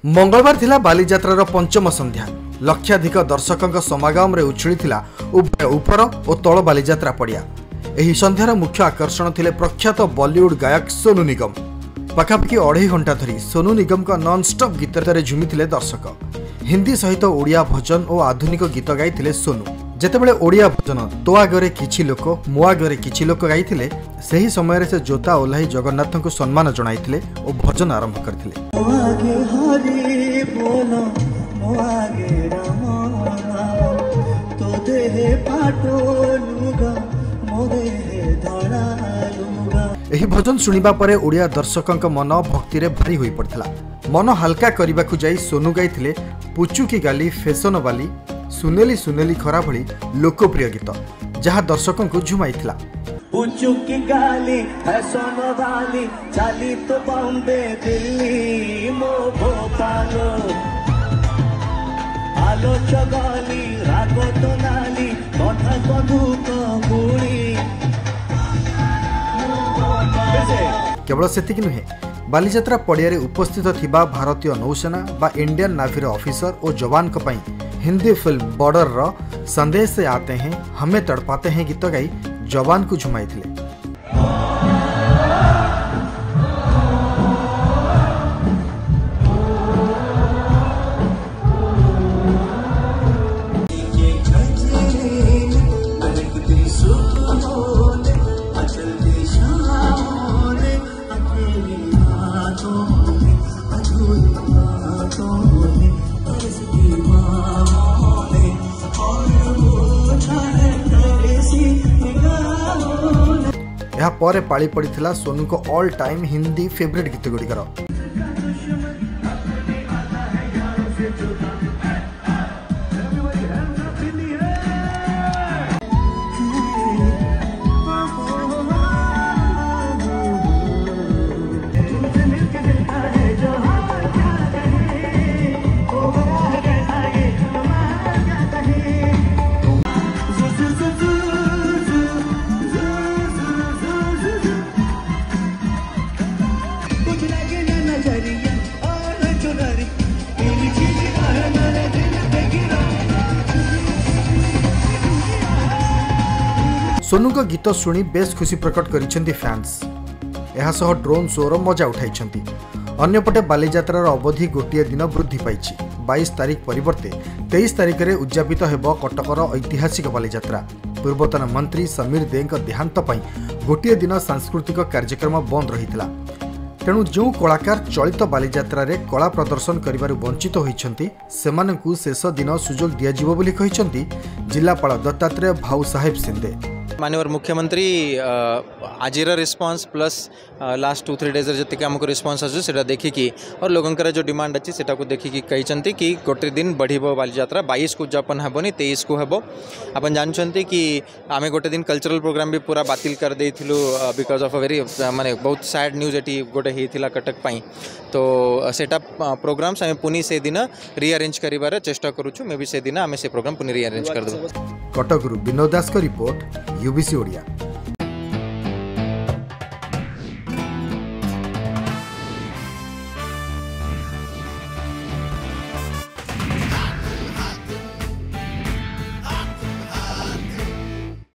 मंगलवार थिला बालीजात्रार पंचम संध्या। लक्षाधिक दर्शकों समागम रे उछळिथिला उभय उपर और तल बालीजात्रा पड़िया। एही संध्यार मुख्य आकर्षण थिले प्रख्यात बॉलीवुड गायक सोनू निगम। पाखापाखि 2.5 घंटा धरी सोनू निगम का नॉन स्टॉप गीतरे झुमिथिले दर्शक। हिंदी सहित ओडिया भजन और आधुनिक गीत गाइथिले सोनू। जेतेबेले ओडिया भजन तो आगरे किछि लोक मो आगरे किछि लोक गाइथिले, सेही समय रे से जोता ओल्हाई जगन्नाथ को सम्मान जणाइथिले और भजन आरंभ करथिले। एही भजन सुनिबा परे ओडिया दर्शकों मन भक्ति रे भारी होई पड़थिला। मन हल्का करने को जाई सोनू गाइथिले पुचु की गाली फैशन वाली सुनेली सुनेली खरा भली लोकप्रिय गीत, जहाँ दर्शकों को झुमाइथिला। पुचु की गाली फैशन वाली चाली तो बॉम्बे दिल्ली मो भोपाल आलो चगाली रागो तो नाली कथा बंधुक गुड़ी। केवल सेतिक नुहे, बालीजात्रा पड़िया रे उपस्थित थिबा भारतीय नौसेना बा इंडियन नावी ऑफिसर और जवान को पई हिंदी फिल्म बॉर्डर रो संदेश से आते हैं हमें तड़पाते हैं गीत गाई जवान को झुमाइथिले। यह पर पाली पड़ीथिला सोनू को ऑल टाइम हिंदी फेवरेट गीत गुड़िकर। सोनू का गीत शुणी बेस खुशी प्रकट करिसेंती फैंस। यह सह ड्रोन शो रो मजा उठाइछंती। अन्यपटे बालीजात्रार अवधि गोटे दिन वृद्धि पाइछि। 22 तारिख परिवर्ते 23 तारिख रे उद्यापित हेब कटकर ऐतिहासिक बालीजात्रा। पूर्वतन मंत्री समीर देंक देहांत पई गोटे दिन सांस्कृतिक कार्यक्रम बंद रहितला। तेणु जो कलाकार चलित बालीजात्रा रे कला प्रदर्शन करिबारु वंचित होइछंती सेमानकु शेष दिन सुजोग दियाजिबो बोली कहिछंती जिलापाल दत्तात्रेय भाऊ साहेब सिंधे। माननीय मुख्यमंत्री आज रिस्पांस प्लस लास्ट 2-3 डेज जी आमको रिस्पांस आसा देखिकी और लोगों जो डिमांड अच्छी से देखिकी कहते कि गोटे दिन बढ़ बालीजात्रा 22 को उद्यापन हेनी 23 को हेब। आप जानते कि आम गोटे दिन कल्चरल प्रोग्राम भी पूरा बातिल कर देइथिलु बिकॉज ऑफ अ वेरी माने बहुत सैड न्यूज एटी गोटे होता कटक पाई। तो सेटा प्रोग्राम्स आम पुनी से दिन रिअरेंज करिवार चेष्टा करूछु। मे भी से दिन आम से प्रोग्राम पुनी रिअरेंज कर देबो। कटकरू विनोद दास का रिपोर्ट, यूबीसी ओडिया।